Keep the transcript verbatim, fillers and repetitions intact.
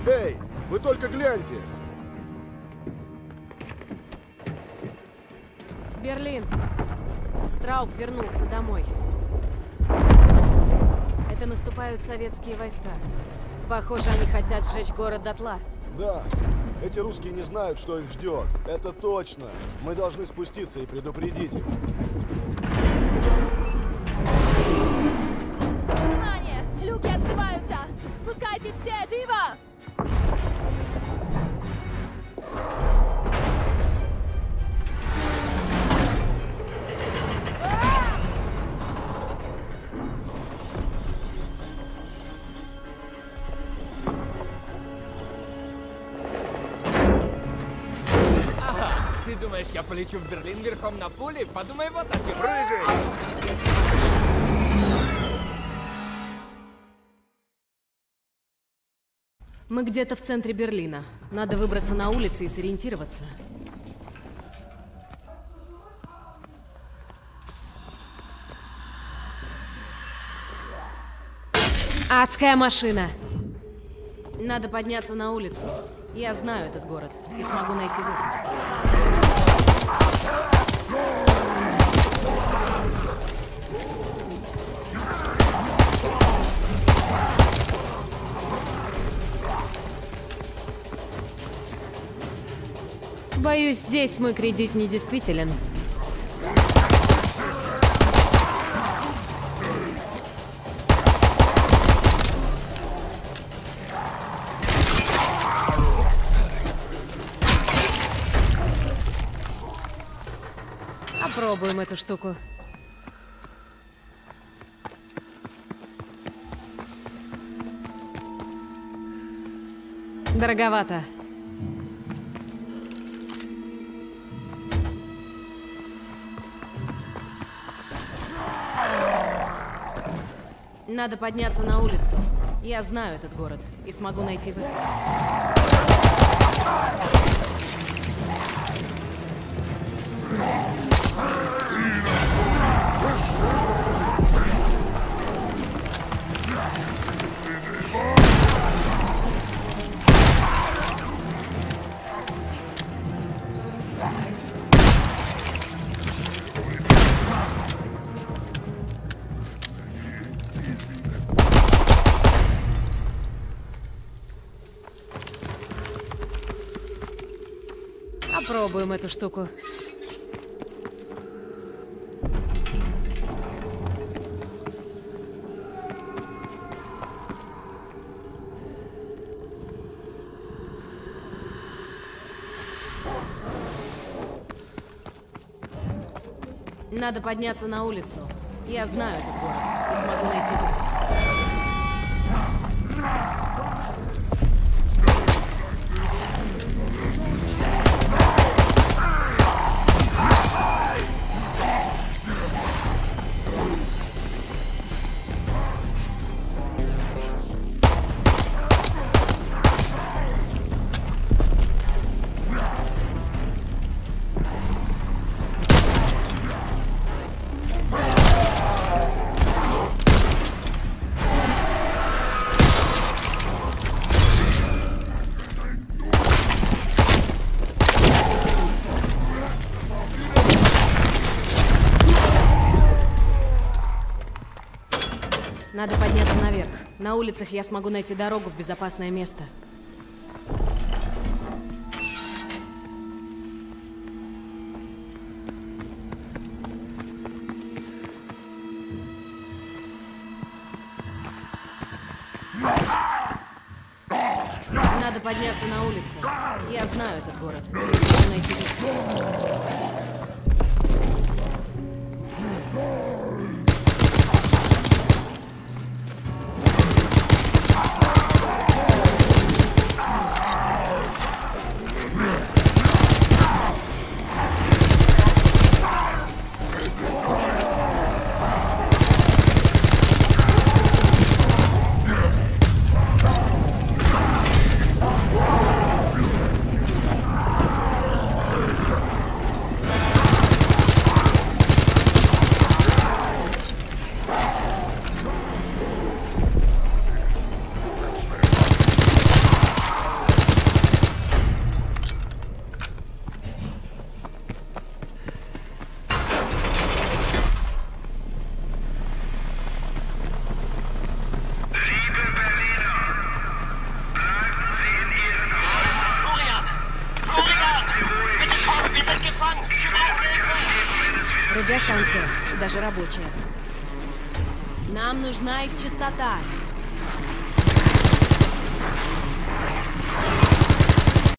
Эй, вы только гляньте! Берлин. Страуб вернулся домой. Это наступают советские войска. Похоже, они хотят сжечь город дотла. Да, эти русские не знают, что их ждет. Это точно. Мы должны спуститься и предупредить их. Внимание! Люки открываются! Спускайтесь все! Живо! Ты думаешь, я полечу в Берлин верхом на пуле? Подумай вот о чем. Прыгай! Мы где-то в центре Берлина. Надо выбраться на улицы и сориентироваться. Адская машина! Надо подняться на улицу. Я знаю этот город и смогу найти выход. Боюсь, здесь мой кредит недействителен. Попробуем эту штуку. Дороговато. Надо подняться на улицу. Я знаю этот город и смогу найти выход. Попробуем эту штуку. Надо подняться на улицу. Я знаю этот город и смогу найти выход. Надо подняться наверх. На улицах я смогу найти дорогу в безопасное место. Надо подняться на улицу. Я знаю этот город. Смогу найти выход. станция, даже рабочая. Нам нужна их чистота.